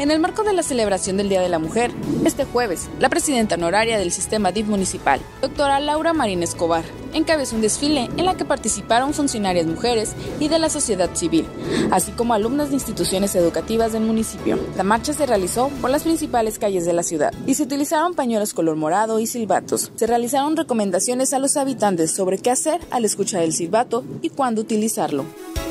En el marco de la celebración del Día de la Mujer, este jueves, la presidenta honoraria del sistema DIF municipal, doctora Laura Marín Escobar, encabezó un desfile en la que participaron funcionarias mujeres y de la sociedad civil, así como alumnas de instituciones educativas del municipio. La marcha se realizó por las principales calles de la ciudad y se utilizaron pañuelos color morado y silbatos. Se realizaron recomendaciones a los habitantes sobre qué hacer al escuchar el silbato y cuándo utilizarlo.